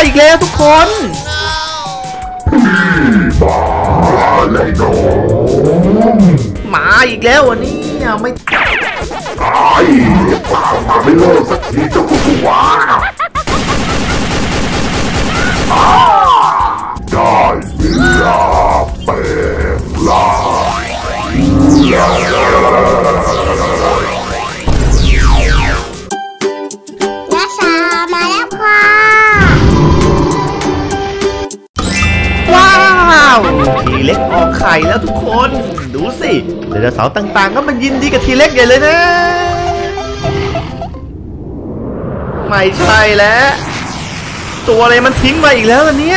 อีกแล้วทุกคนมาอีกแล้ววันนี้ไม่ตายมาไม่เลิกสักทีเจ้ากุกุวาได้เวลาแปลงร่างรักษามาแล้วค่ะว้าวทีเล็กออกไข่แล้วทุกคนดูสิไดโนเสาร์ต่างๆก็มันยินดีกับทีเล็กใหญ่เลยนะไม่ใช่แล้วตัวอะไรมันทิ้งมาอีกแล้วล่ะเนี่ย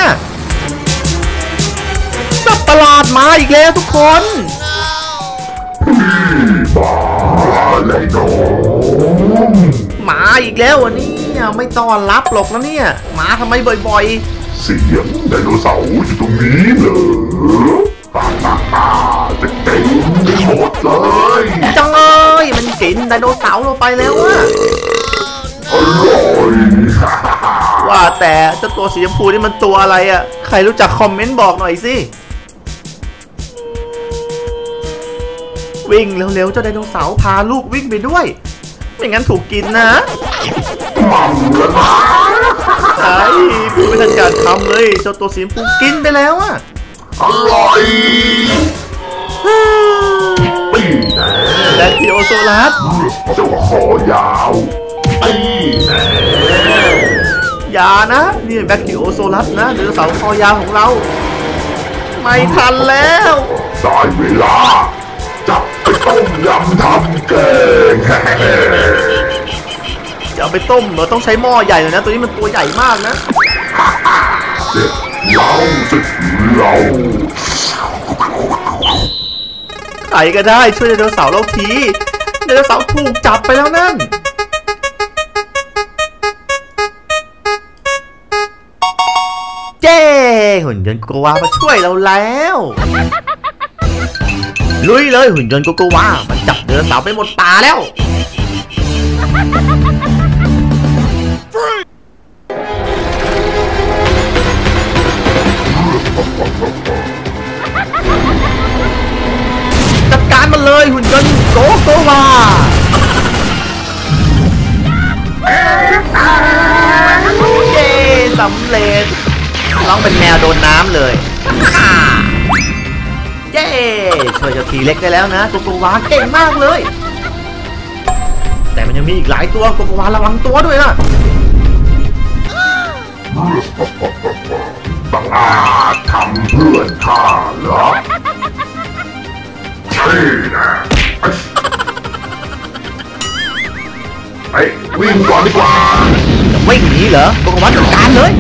สัตว์ประหลาดมาอีกแล้วทุกคนมาอีกแล้ววันนี้ไม่ต้อนรับหรอกนะเนี่ยมาทำไมบ่อยๆเสียงไดโนเสาร์อยู่ตรงนี้เหรอจะเต็มไปหมดเลยจังเลยมันกินไดโนเสาร์เราไปแล้วอะอร่อยว่าแต่เจ้าตัวสีชมพูนี่มันตัวอะไรอะใครรู้จักคอมเมนต์บอกหน่อยสิวิ่งเร็วๆเจ้าไดโนเสาร์พาลูกวิ่งไปด้วยไม่งั้นถูกกินนะไอ้พูดไม่ทันการทำเลยเจ้าตัวสีชมพูกินไปแล้วอะอร่อยแบคทีโอโซลัสเจ้าคอยาวอย่านะนี่แบคทีโอโซลัสนะไดโนเสาร์คอยาวของเราไม่ทันแล้วได้เวลาจับไปต้มยำทำแกงจะเอาไปต้มเหรอต้องใช้หม้อใหญ่เลยนะตัวนี้มันตัวใหญ่มากนะเราจะเราใครก็ได้ช่วยไดโนเสาร์เราทีไดโนเสาร์ถูกจับไปแล้วนั่นเจ้หุ่นยนต์โกโกวามาช่วยเราแล้วลุยเลยหุ่นยนต์โกโกวามันจับไดโนเสาร์ไปหมดป่าแล้วจัดการมันเลยหุ่นยนต์โกโกวาเย้สำเร็จร้องเป็นแมวโดนน้ำเลยเย้ช่วยเจ้าทีเล็กได้แล้วนะโกโกวาเก่งมากเลยแต่มันยังมีอีกหลายตัวโกโกวาระวังตัวด้วยนะบังอาจทำเพื่อนข้าเหรอใช่นะไอ้วิ่งก่อนดีกว่าจะวิ่งหนีเหรอโกโกวาจัดการเลย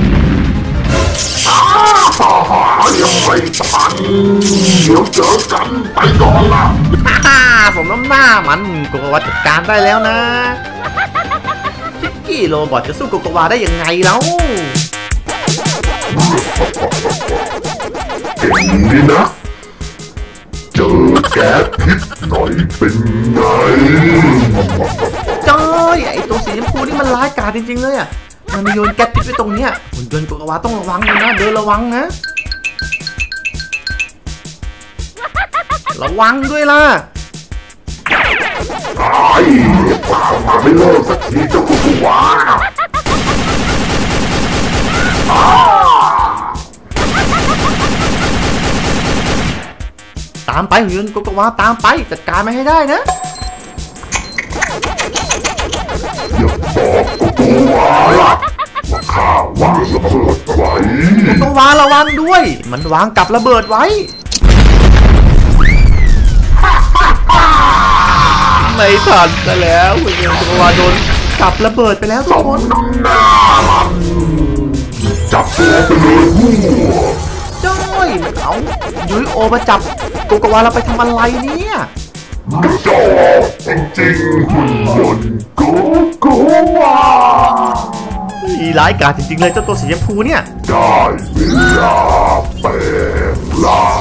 ยังไม่ทันเดี๋ยวเจอกันไปก่อนละผมน้ำหน้ามันโกโกวาจัดการได้แล้วนะชิคกี้โรบอทจะสู้โกโกวาได้ยังไงแล้วเก่งดีนะเจอแก๊สพิษหน่อยเป็นไงจ้อยไอตัวสีชมพูนี่มันร้ายกาจจริงๆเลยอ่ะมันโยนแก๊สพิษไว้ตรงเนี้ยหุ่นยนต์โกโกวาต้องระวังเลยนะเดินระวังนะระวังด้วยล่ะไอ้ป่ามาไม่เลิกสักทีเจ้ากุกุวาตามไปหุ่นยนต์โกโกวาตามไปจัดการไม่ให้ได้นะอย่าบอกโกโกวาล่ะว่าข้าวางระเบิดไว้โกโกวาระวังด้วยมันวางกับระเบิดไว้ไม่ทันซะแล้วหุ่นยนต์โกโกวาโดนกับระเบิดไปแล้วทุกคนจับตัวไปเลยจ้อยมันเอายุ้ยโอมาจับโกโกวาเราไปทำอะไรเนี่ยจอจริงๆหุ่นยนต์โกโกวาร้ายกาจจริงๆเลยเจ้าตัวสีชมพูเนี่ยได้เวลาแปลงร่าง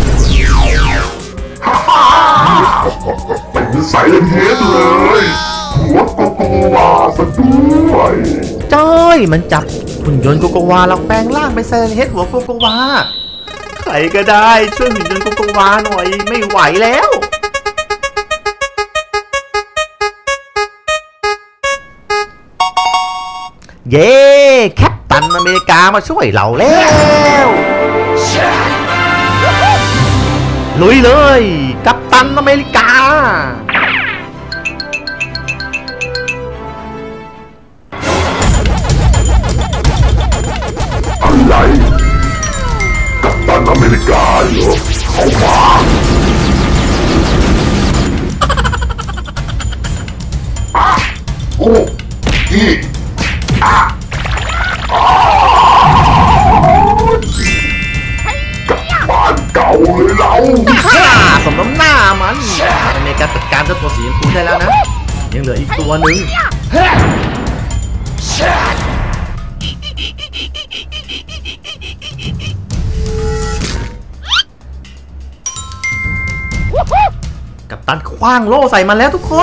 เป็นไซเลนเฮดเลยรถโกโกวาซะด้วยจ้อยมันจับหุ่นยนต์โกโกวาแล้วแปลงร่างเป็นไซเรนเฮดหัวโกโกวาใครก็ได้ช่วยหุ่นยนต์โกโกวาหน่อยไม่ไหวแล้วเย้แคปตันอเมริกามาช่วยเราแล้วลุยเลยกัปตันอเมริกาอะไรกัปตันอเมริกาเหรอเข้ามาโอ้อีกลับบ้านเก่าเลยเราสมน้ำหน้ามันอเมริกาจัดการเจ้าตัวสีชมพูได้แล้วนะยังเหลืออีกตัวหนึ่งกัปตันคว้างโล่ใส่มันแล้วทุกคน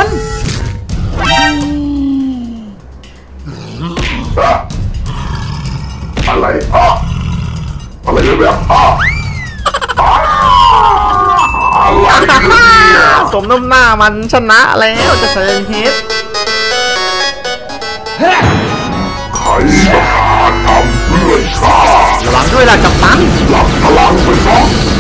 อะไรอะไรแบบอะไรเนี่ยสมน้ำหน้ามันชนะแล้วจะเซนเฮดใครมาทำเพื่อนข้าระวังด้วยล่ะกัปตันหลับพลังไปซะ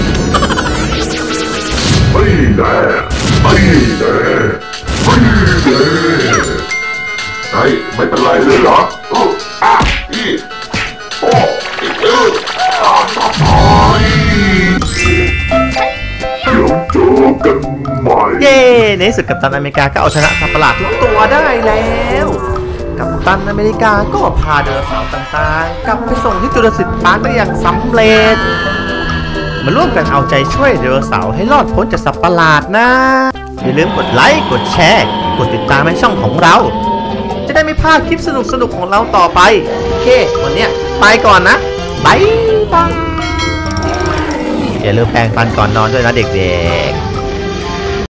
ไม่แน่ไม่แน่ไม่แน่ไอ้ไม่เป็นไรเลยเหรออีโอ้เดี๋ยวเจอกันใหม่เย้ในที่สุดกัปตันอเมริกาก็เอาชนะสัตว์ประหลาดทุกตัวได้แล้วกัปตันอเมริกาก็พาไดโนเสาร์ต่างๆกลับไปส่งที่จุลศิลป์ปาร์คได้อย่างสำเร็จมาร่วมกันเอาใจช่วยไดโนเสาร์ให้รอดพ้นจากสัตว์ประหลาดนะอย่าลืมกดไลค์กดแชร์กดติดตามในช่องของเราจะได้ไม่พลาดคลิปสนุกๆของเราต่อไปโอเควันเนี้ยไปก่อนนะบ๊ายบายอย่าลืมแปรงฟันก่อนนอนด้วยนะเด็กๆ